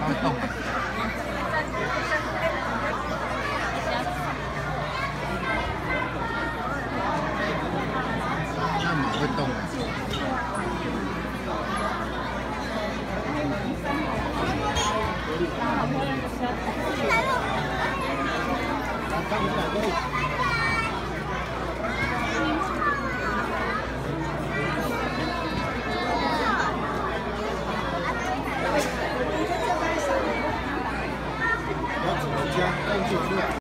会动。那马会动。好漂亮的车。来了。